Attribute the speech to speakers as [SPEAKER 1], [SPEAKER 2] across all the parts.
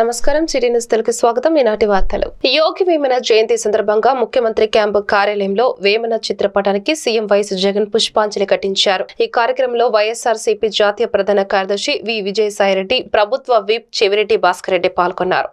[SPEAKER 1] నమస్కారం city news Telugu స్వాగతం ఈనాటి వార్తలు యోగి వేమన జయంతి సందర్భంగా ముఖ్యమంత్రి క్యాంపు కార్యాలయంలో వేమన చిత్రపటానికి సీఎం వైఎస్ జగన్ పుష్పాంజలి ఘటించారు. ఈ కార్యక్రమంలో వైఎస్ఆర్సీపీ జాతీయ ప్రధాన కార్యదర్శి వి విజయసాయిరెడ్డి, ప్రభుత్వ విప్ చెవిరెడ్డి భాస్కర్ రెడ్డి పాల్గొన్నారు.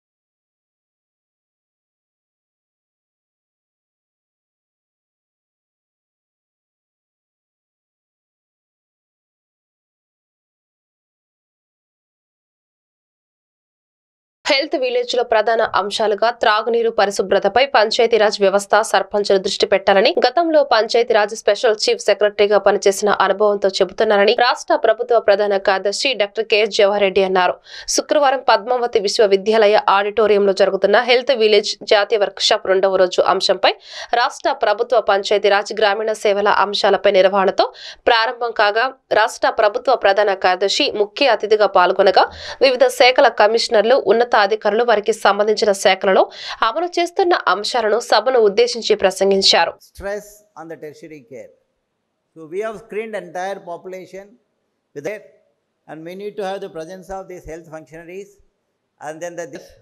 [SPEAKER 1] హెల్త్ విలేజ్ లో ప్రధాన అంశాలుగా త్రాగునీరు, పరిశుభ్రతపై పంచాయతీరాజ్ వ్యవస్థ, సర్పంచులు దృష్టి పెట్టాలని, గతంలో పంచాయతీరాజ్ స్పెషల్ చీఫ్ సెక్రటరీగా పనిచేసిన అనుభవంతో చెబుతున్నారని రాష్ట్ర ప్రభుత్వ ప్రధాన కార్యదర్శి డాక్టర్ కెఎస్ జవహర్ రెడ్డి అన్నారు. శుక్రవారం పద్మావతి విశ్వవిద్యాలయ ఆడిటోరియంలో జరుగుతున్న హెల్త్ విలేజ్ జాతీయ వర్క్షాప్ 2వ రోజు అంశంపై రాష్ట్ర ప్రభుత్వ పంచాయతీరాజ్ గ్రామీణ సేవల అంశాలపై నిర్వహణతో ప్రారంభం కాగా, రాష్ట్ర ప్రభుత్వ ప్రధాన కార్యదర్శి ముఖ్య అతిథిగా పాల్గొనగా, వివిధ శాఖల కమిషనర్లు, ఉన్నత అధికారులు వారికి సంబంధించిన శాఖలలో అమలు చేస్తున్న అంశాలను సభను ఉద్దేశించి ప్రసంగించారు.
[SPEAKER 2] Stress on the tertiary care. So we have screened entire population with it, and we need to have the presence of these health functionaries, and then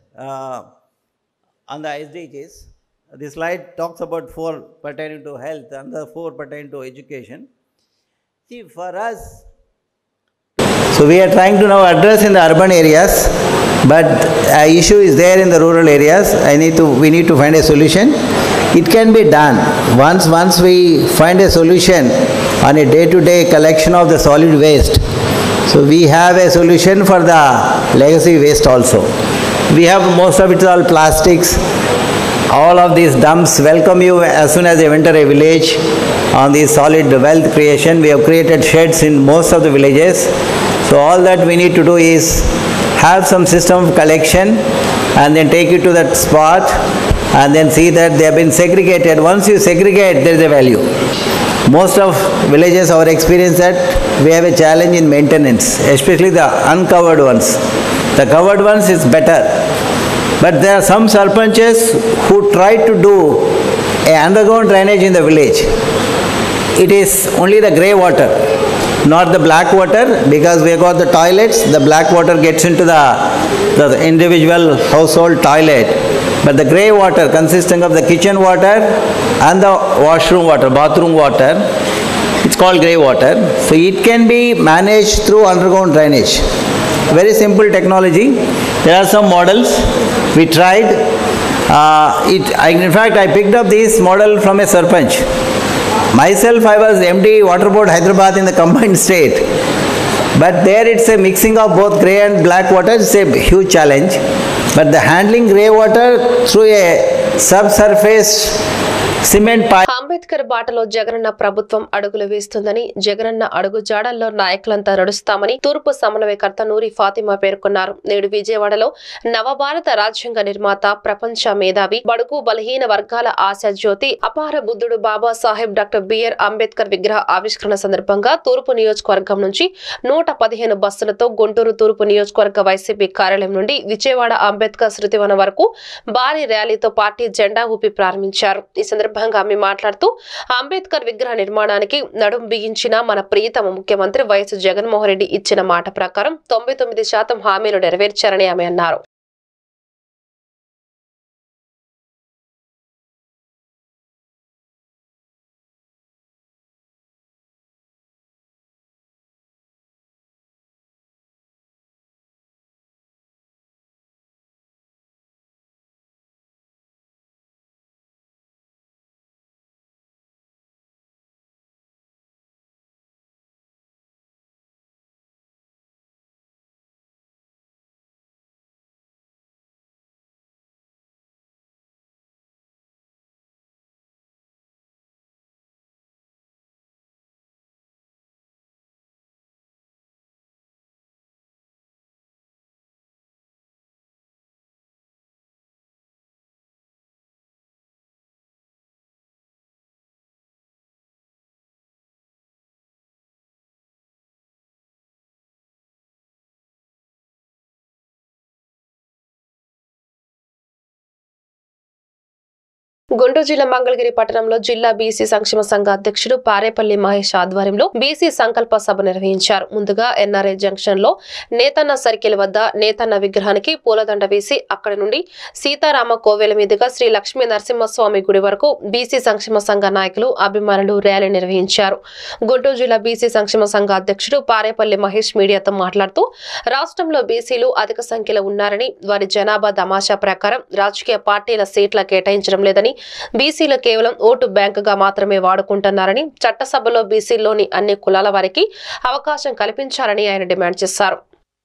[SPEAKER 2] on the SDGs. This slide talks about 4 pertaining to health and the 4 pertaining to education. See, for us, so we are trying to now address in the urban areas, but issue is there in the rural areas. We need to find a solution. It can be done once we find a solution on a day-to-day collection of the solid waste. So we have a solution for the legacy waste also. We have most of it all plastics. All of these dumps welcome you as soon as they enter a village. On the solid wealth creation, we have created sheds in most of the villages. So all that we need to do is have some system of collection and then take it to that spot and then see that they have been segregated. Once you segregate, there is a value. Most of villages, our experience that we have a challenge in maintenance, especially the uncovered ones. The covered ones is better. But there are some sarpanches who try to do a underground drainage in the village. It is only the grey water, not the black water, because we have got the toilets. The black water gets into the individual household toilet. But the grey water consisting of the kitchen water and the washroom water, bathroom water, it's called grey water. So it can be managed through underground drainage. Very simple technology. There are some models. We tried. In fact, I picked up this model from a sarpanch. Myself, I was MD Water Board Hyderabad in the combined state. But there it's a mixing of both grey and black water. It's a huge challenge. But the handling grey water through a subsurface cement pipe.
[SPEAKER 1] Ambedkar బాటలో జగనన్న ప్రభుత్వం అడుగులు వేస్తుందని, జగనన్న అడుగు జాడల్లో నాయకులంతా నడుస్తామని తూర్పు సమన్వయకర్త నూరి ఫాతిమా పేర్కొన్నారు. నేడు విజయవాడలో నవభారత రాజ్యాంగ నిర్మాత, ప్రపంచ మేధావి, బడుగు బలహీన వర్గాల ఆశాజ్యోతి, అపార బుద్ధుడు బాబాసాహెబ్ డాక్టర్ బిఆర్ అంబేద్కర్ విగ్రహ ఆవిష్కరణ సందర్భంగా తూర్పు నియోజకవర్గం నుంచి 115 బస్సులతో గుంటూరు తూర్పు నియోజకవర్గ వైసీపీ కార్యాలయం నుండి విజయవాడ అంబేద్కర్ శృతివనం వరకు భారీ ర్యాలీతో పార్టీ జెండా ఊపి ప్రారంభించారు. ఈ సందర్భంగా ఆమె మాట్లాడుతూ, అంబేద్కర్ విగ్రహ నిర్మాణానికి నడుం బిగించిన మన ప్రియతమ ముఖ్యమంత్రి వైఎస్ జగన్మోహన్ రెడ్డి ఇచ్చిన మాట ప్రకారం 99% హామీలు నెరవేర్చారని ఆమె అన్నారు. గుంటూరు జిల్లా మంగళగిరి పట్టణంలో జిల్లా బీసీ సంక్షేమ సంఘ అధ్యక్షుడు పారేపల్లి మహేష్ ఆధ్వర్యంలో బీసీ సంకల్ప సభ నిర్వహించారు. ముందుగా ఎన్ఆర్ఐ జంక్షన్ లో నేతన్న సర్కిల్ వద్ద నేతన్న విగ్రహానికి పూలదండ వేసి అక్కడి నుండి సీతారామ కోవెల మీదుగా శ్రీ లక్ష్మీ నరసింహస్వామి గుడి వరకు బీసీ సంక్షేమ సంఘ నాయకులు అభిమానులు ర్యాలీ నిర్వహించారు. గుంటూరు జిల్లా బీసీ సంక్షేమ సంఘ అధ్యక్షుడు పారేపల్లి మహేష్ మీడియాతో మాట్లాడుతూ రాష్ట్రంలో బీసీలు అధిక సంఖ్యలో ఉన్నారని, వారి జనాభా తమాషా ప్రకారం రాజకీయ పార్టీల సీట్ల కేటాయించడం లేదని, బీసీలు కేవలం ఓటు బ్యాంకుగా మాత్రమే వాడుకుంటున్నారని, చట్టసభలో బీసీల్లోని అన్ని కులాల వారికి అవకాశం కల్పించాలని ఆయన డిమాండ్ చేశారు.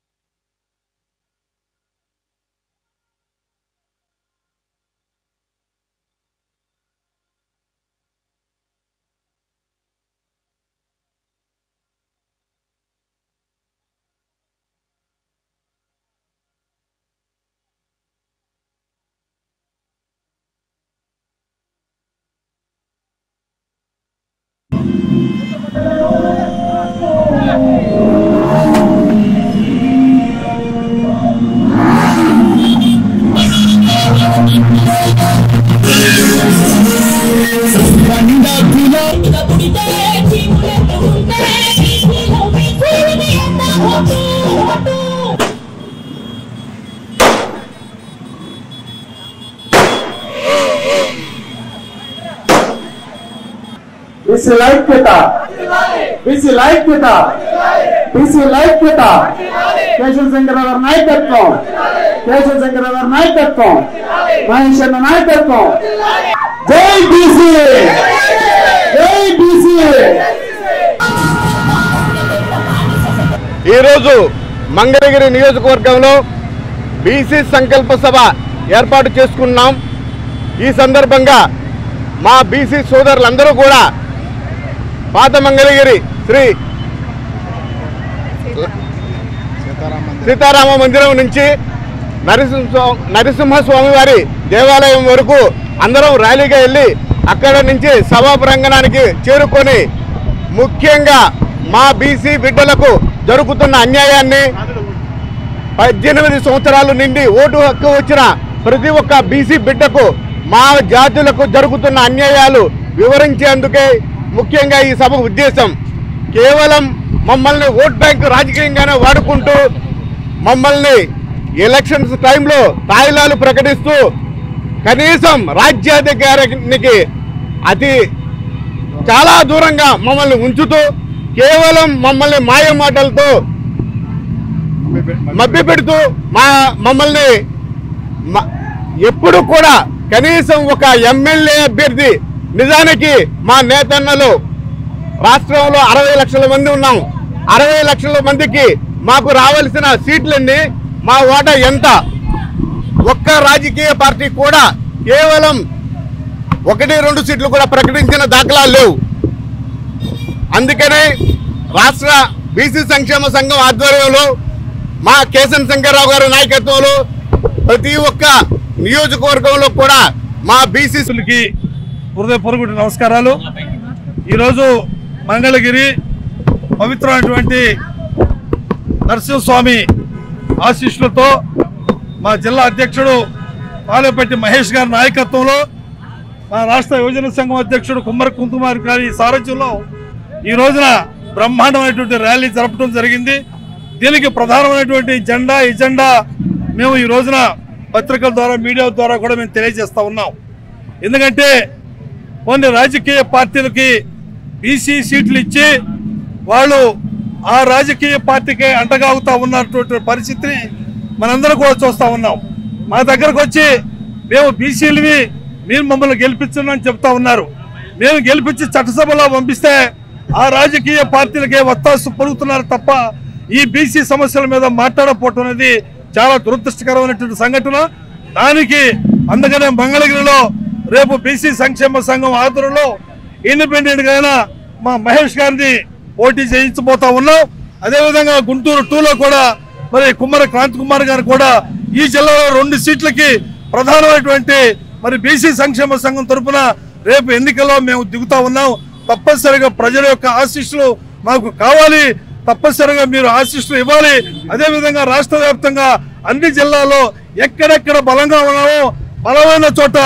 [SPEAKER 3] BC like kita, BC like kita, BC like kita. Keshav Singh Garu నాయకత్వం, కేశవ్ శంకర్ గారి నాయకత్వం, మహేష్ అన్న నాయకత్వం. జై BC, జై BC.
[SPEAKER 4] ఈరోజు మంగళగిరి నియోజకవర్గంలో బీసీ సంకల్ప సభ ఏర్పాటు చేసుకున్నాం. ఈ సందర్భంగా మా బీసీ సోదరులందరూ కూడా పాత మంగళగిరి శ్రీ సీతారామ మందిరం నుంచి నరసింహస్వామి వారి దేవాలయం వరకు అందరం ర్యాలీగా వెళ్ళి అక్కడ నుంచి సభా ప్రాంగణానికి చేరుకొని ముఖ్యంగా మా బీసీ బిడ్డలకు జరుగుతున్న అన్యాయాన్ని 18 సంవత్సరాలు నిండి ఓటు హక్కు వచ్చిన ప్రతి ఒక్క బీసీ బిడ్డకు మా జాతులకు జరుగుతున్న అన్యాయాలు వివరించేందుకే ముఖ్యంగా ఈ సభ ఉద్దేశం. కేవలం మమ్మల్ని ఓట్ బ్యాంక్ రాజకీయంగానే వాడుకుంటూ మమ్మల్ని ఎలక్షన్స్ టైంలో తాయిలాలు ప్రకటిస్తూ కనీసం రాజ్యాధికారానికి చాలా దూరంగా మమ్మల్ని ఉంచుతూ కేవలం మమ్మల్ని మాయ మాటలతో మభ్యపెడుతూ మమ్మల్ని ఎప్పుడు కూడా కనీసం ఒక ఎమ్మెల్యే అభ్యర్థి, నిజానికి మా నేతన్నలు రాష్ట్రంలో 60 లక్షల మంది ఉన్నాం. 60 లక్షల మందికి మాకు రావాల్సిన సీట్లన్నీ మా ఓటా ఎంత? ఒక్క రాజకీయ పార్టీ కూడా కేవలం 1-2 సీట్లు కూడా ప్రకటించిన దాఖలాలు లేవు. అందుకనే రాష్ట్ర బీసీ సంక్షేమ సంఘం ఆధ్వర్యంలో మా కేశవ శంకర్రావు గారి నాయకత్వంలో ప్రతి ఒక్క నియోజకవర్గంలో కూడా మా బీసీలకి
[SPEAKER 3] హృదయపూర్వక నమస్కారాలు. ఈరోజు మంగళగిరి పవిత్రమైనటువంటి నరసింహస్వామి ఆశీస్సులతో మా జిల్లా అధ్యక్షుడు పాలేపట్టి మహేష్ గారి నాయకత్వంలో, మా రాష్ట్ర యువజన సంఘం అధ్యక్షుడు కుమ్మర కుంకుమార్ గారి సారథ్యంలో ఈ రోజున బ్రహ్మాండమైనటువంటి ర్యాలీ జరపడం జరిగింది. దీనికి ప్రధానమైనటువంటి ఎజెండా మేము ఈ రోజున పత్రికల ద్వారా, మీడియా ద్వారా కూడా మేము తెలియజేస్తూ ఉన్నాం. ఎందుకంటే కొన్ని రాజకీయ పార్టీలకి బీసీ సీట్లు ఇచ్చి వాళ్ళు ఆ రాజకీయ పార్టీకి అంటగాగుతూ ఉన్నటువంటి పరిస్థితిని మనందరం కూడా చూస్తూ ఉన్నాం. మా దగ్గరకు వచ్చి మేము బీసీలవి, మీరు మమ్మల్ని గెలిపించండి చెప్తా ఉన్నారు. మేము గెలిపించి చట్టసభలో పంపిస్తే ఆ రాజకీయ పార్టీలకే వత్తాసు పలుకుతున్నారు తప్ప ఈ బీసీ సమస్యల మీద మాట్లాడకపోవటం అనేది చాలా దురదృష్టకరమైనటువంటి సంఘటన. దానికి అందుకనే మంగళగిరిలో రేపు బీసీ సంక్షేమ సంఘం ఆధ్వర్యంలో ఇండిపెండెంట్ గా మా మహేష్ గారిని పోటీ చేయించబోతా ఉన్నాం. అదేవిధంగా గుంటూరు 2లో కూడా మరి కుమ్మర క్రాంతి కుమార్ గారు కూడా ఈ జిల్లాలో 2 సీట్లకి ప్రధానమైనటువంటి మరి బీసీ సంక్షేమ సంఘం తరఫున రేపు ఎన్నికల్లో మేము దిగుతా ఉన్నాం. తప్పనిసరిగా ప్రజల యొక్క ఆశీస్సులు మాకు కావాలి. తప్పనిసరిగా మీరు ఆశీస్సులు ఇవ్వాలి. అదేవిధంగా రాష్ట్ర వ్యాప్తంగా అన్ని జిల్లాల్లో ఎక్కడెక్కడ బలంగా ఉన్నామో బలమైన చోట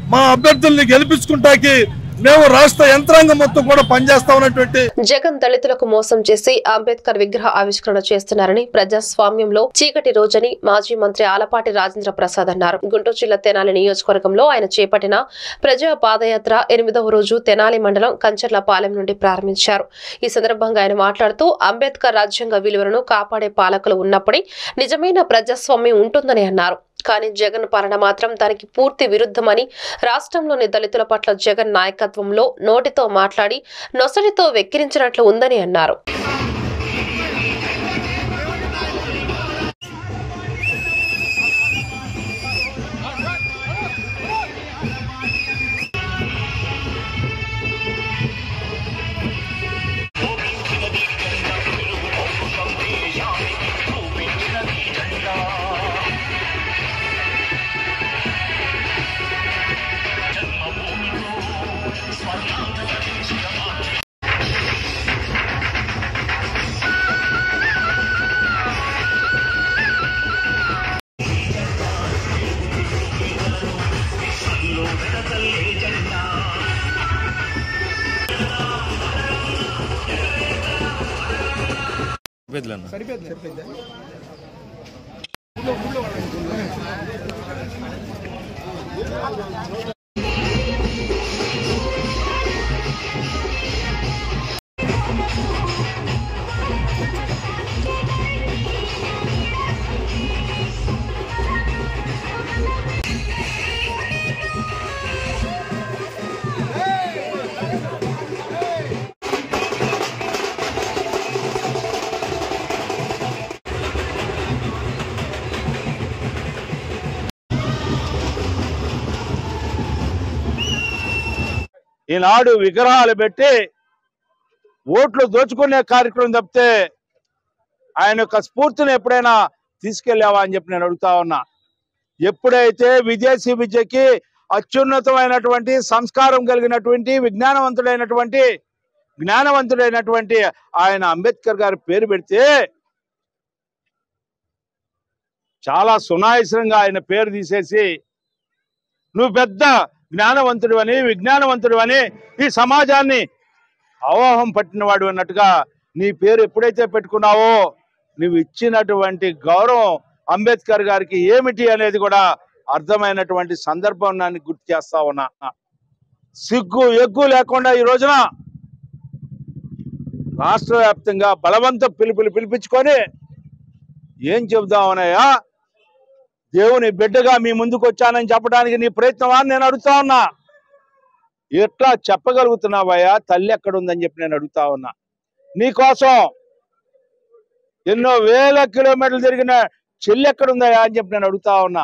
[SPEAKER 3] మా అభ్యర్థుల్ని గెలిపించుకుంటాకి మేము రాష్ట్ర యంత్రాంగం మొత్తం కూడా పనిచేస్తా ఉన్నటువంటి
[SPEAKER 1] జగన్ దళితులకు మోసం చేసి అంబేద్కర్ విగ్రహ ఆవిష్కరణ చేస్తున్నారని ప్రజాస్వామ్యంలో చీకటి రోజని మాజీ మంత్రి ఆలపాటి రాజేంద్ర ప్రసాద్ అన్నారు. గుంటూరు జిల్లా తెనాలి నియోజకవర్గంలో ఆయన చేపట్టిన ప్రజా పాదయాత్ర 8వ రోజు తెనాలి మండలం కంచర్లపాలెం నుండి ప్రారంభించారు. ఈ సందర్భంగా ఆయన మాట్లాడుతూ అంబేద్కర్ రాజ్యాంగ విలువలను కాపాడే పాలకులు ఉన్నప్పుడే నిజమైన ప్రజాస్వామ్యం ఉంటుందని అన్నారు. కానీ జగన్ పాలన మాత్రం దానికి పూర్తి విరుద్ధమని, రాష్ట్రంలోని దళితుల పట్ల జగన్ నాయకత్వంలో నోటితో మాట్లాడి నొసటితో వెక్కిరించినట్లు ఉందని అన్నారు.
[SPEAKER 5] ఈనాడు విగ్రహాలు పెట్టి ఓట్లు దోచుకునే కార్యక్రమం తప్పితే ఆయన యొక్క స్ఫూర్తిని ఎప్పుడైనా తీసుకెళ్లావా అని చెప్పి నేను అడుగుతా ఉన్నా. ఎప్పుడైతే విదేశీ విద్యకి అత్యున్నతమైనటువంటి సంస్కారం కలిగినటువంటి జ్ఞానవంతుడైనటువంటి ఆయన అంబేద్కర్ గారి పేరు పెడితే చాలా సునాయాసంగా ఆయన పేరు తీసేసి నువ్వు పెద్ద విజ్ఞానవంతుడు అని ఈ సమాజాన్ని అవగాహన పట్టినవాడు అన్నట్టుగా నీ పేరు ఎప్పుడైతే పెట్టుకున్నావో నువ్వు ఇచ్చినటువంటి గౌరవం అంబేద్కర్ గారికి ఏమిటి అనేది కూడా అర్థమైనటువంటి సందర్భం నన్ను గుర్తు చేస్తా ఉన్నా. సిగ్గు ఎగ్గు లేకుండా ఈ రోజున రాష్ట్ర వ్యాప్తంగా బలవంత పిలిపించుకొని ఏం చెబుదామనయ్యా, దేవుని బిడ్డగా మీ ముందుకు వచ్చానని చెప్పడానికి నీ ప్రయత్నమా అని నేను అడుగుతా ఉన్నా. ఎట్లా చెప్పగలుగుతున్నావయ్యా తల్లి ఎక్కడుందని చెప్పి నేను అడుగుతా ఉన్నా. నీకోసం ఎన్నో వేల కిలోమీటర్లు తిరిగిన చెల్లి ఎక్కడుందయ్యా అని చెప్పి నేను అడుగుతా ఉన్నా.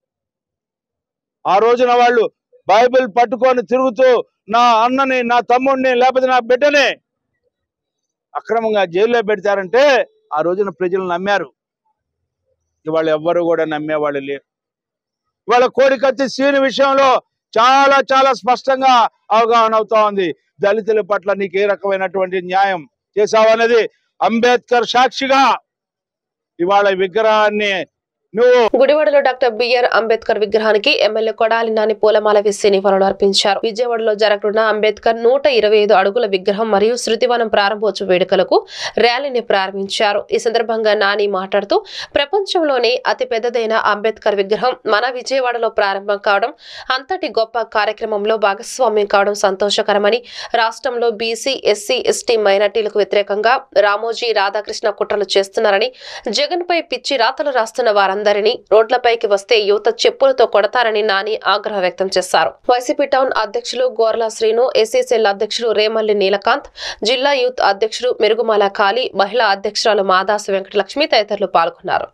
[SPEAKER 5] ఆ రోజున వాళ్ళు బైబిల్ పట్టుకొని తిరుగుతూ నా అన్నని, నా తమ్ముడిని, లేకపోతే నా బిడ్డని అక్రమంగా జైల్లో పెడతారంటే ఆ రోజున ప్రజలు నమ్మారు. ఇవాళ ఎవ్వరు కూడా నమ్మేవాళ్ళు లేరు. ఇవాళ కోడికత్తి సీని విషయంలో చాలా చాలా స్పష్టంగా అవగాహన అవుతా ఉంది. దళితుల పట్ల నీకు ఏ రకమైనటువంటి న్యాయం చేశావనేది అంబేద్కర్ సాక్షిగా ఇవాళ విగ్రహాన్ని
[SPEAKER 1] గుడివాడలో డాక్టర్ బిఆర్ అంబేద్కర్ విగ్రహానికి ఎమ్మెల్యే కొడాలి నాని పూలమాల వేసి నివాళులు అర్పించారు. విజయవాడలో జరగనున్న అంబేద్కర్ 125 అడుగుల విగ్రహం మరియు శృతివనం ప్రారంభోత్సవ వేడుకలకు ర్యాలీని ప్రారంభించారు. ఈ సందర్భంగా నాని మాట్లాడుతూ ప్రపంచంలోనే అతి పెద్దదైన అంబేద్కర్ విగ్రహం మన విజయవాడలో ప్రారంభం కావడం, అంతటి గొప్ప కార్యక్రమంలో భాగస్వామ్యం కావడం సంతోషకరమని, రాష్ట్రంలో బీసీ, ఎస్సీ, ఎస్టీ మైనార్టీలకు వ్యతిరేకంగా రామోజీ రాధాకృష్ణ కుట్రలు చేస్తున్నారని, జగన్ పై పిచ్చి రాతలు రాస్తున్న వారందరినీ రోడ్లపైకి వస్తే యువత చెప్పులతో కొడతారని నాని ఆగ్రహం వ్యక్తం చేశారు. వైసీపీ టౌన్ అధ్యక్షులు గోర్లా శ్రీను, ఎస్సీసీఎల్ అధ్యక్షులు రేమల్లి నీలకాంత్, జిల్లా యూత్ అధ్యక్షుడు మెరుగుమాల కాళీ, మహిళా అధ్యక్షురాలు మాదాసు వెంకటలక్ష్మి తదితరులు పాల్గొన్నారు.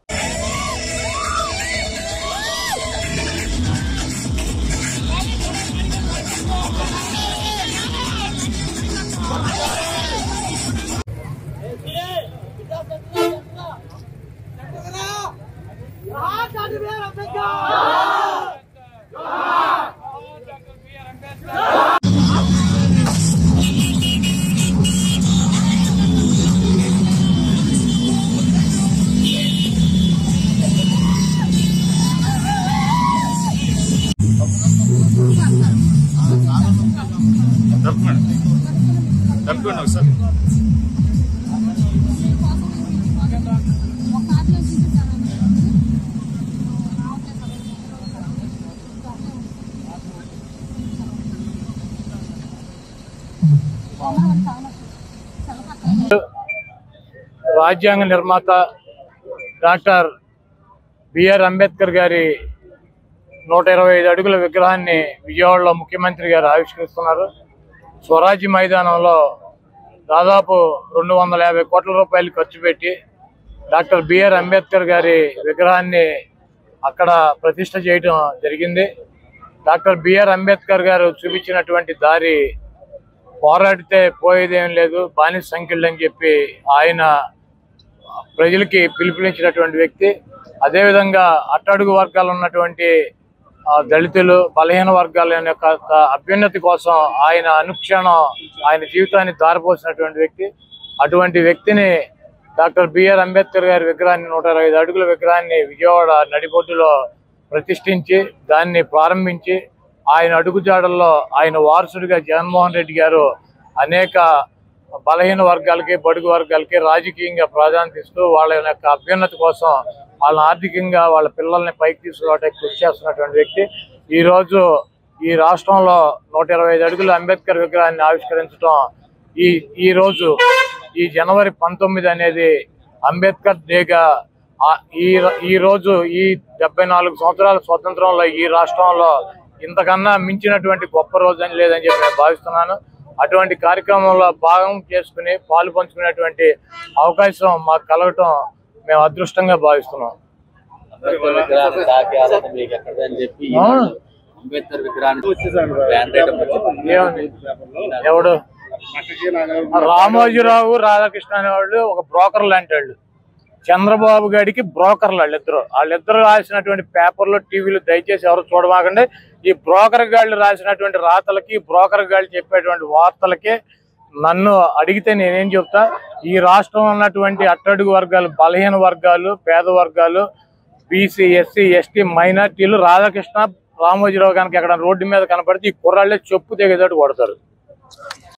[SPEAKER 3] కనుక్కోండి ఒకసారి.
[SPEAKER 6] రాజ్యాంగ నిర్మాత డాక్టర్ బిఆర్ అంబేద్కర్ గారి 125 అడుగుల విగ్రహాన్ని విజయవాడలో ముఖ్యమంత్రి గారు ఆవిష్కరిస్తున్నారు. స్వరాజ్య మైదానంలో దాదాపు 250 కోట్ల రూపాయలు ఖర్చు పెట్టి డాక్టర్ బిఆర్ అంబేద్కర్ గారి విగ్రహాన్ని అక్కడ ప్రతిష్ఠ చేయడం జరిగింది. డాక్టర్ బిఆర్ అంబేద్కర్ గారు చూపించినటువంటి దారి పోరాడితే పోయేదేం లేదు, బానిస సంఖ్యలు అని చెప్పి ఆయన ప్రజలకి పిలుపునిచ్చినటువంటి వ్యక్తి. అదేవిధంగా అట్టడుగు వర్గాలు ఉన్నటువంటి దళితులు, బలహీన వర్గాల యొక్క అభ్యున్నతి కోసం ఆయన అనుక్షణం ఆయన జీవితాన్ని దారిపోసినటువంటి వ్యక్తి. అటువంటి వ్యక్తిని డాక్టర్ బిఆర్ అంబేద్కర్ గారి విగ్రహాన్ని 125 అడుగుల విగ్రహాన్ని విజయవాడ నడిబొడ్డులో ప్రతిష్ఠించి దాన్ని ప్రారంభించి ఆయన అడుగుజాడల్లో ఆయన వారసుడిగా జగన్మోహన్ రెడ్డి గారు అనేక బలహీన వర్గాలకి, బడుగు వర్గాలకి రాజకీయంగా ప్రాధాన్యత ఇస్తూ వాళ్ళ యొక్క అభ్యున్నతి కోసం వాళ్ళని ఆర్థికంగా వాళ్ళ పిల్లల్ని పైకి తీసుకురావడానికి కృషి చేస్తున్నటువంటి వ్యక్తి. ఈరోజు ఈ రాష్ట్రంలో 125 అడుగుల అంబేద్కర్ విగ్రహాన్ని ఆవిష్కరించడం ఈరోజు ఈ జనవరి 19 అనేది అంబేద్కర్ డేగా ఈ రోజు ఈ 74 సంవత్సరాల స్వతంత్రంలో ఈ రాష్ట్రంలో ఇంతకన్నా మించినటువంటి గొప్ప రోజు అని లేదని చెప్పి నేను భావిస్తున్నాను. అటువంటి కార్యక్రమంలో భాగం చేసుకుని పాలు పంచుకునేటువంటి అవకాశం మాకు కలగటం మేము అదృష్టంగా భావిస్తున్నాం. ఎవడు రామోజీరావు, రాధాకృష్ణ అనేవాళ్ళు ఒక బ్రోకర్ లాంటి వాళ్ళు. చంద్రబాబు గారికి బ్రోకర్లు వాళ్ళిద్దరు రాసినటువంటి పేపర్లు, టీవీలు దయచేసి ఎవరు చూడమాకండి. ఈ బ్రోకర్ గాళ్ళు రాసినటువంటి రాతలకి, బ్రోకర్ గాళ్ళు చెప్పేటువంటి వార్తలకి నన్ను అడిగితే నేనేం చెప్తా, ఈ రాష్ట్రంలో ఉన్నటువంటి అట్టడుగు వర్గాలు, బలహీన వర్గాలు, పేద వర్గాలు, బీసీ, ఎస్సీ, ఎస్టీ, మైనార్టీలు రాధాకృష్ణ, రామోజీరావు కనుక ఎక్కడ రోడ్డు మీద కనపడితే ఈ కుర్రాళ్ళే చెప్పు తెగేటట్టు కొడతారు.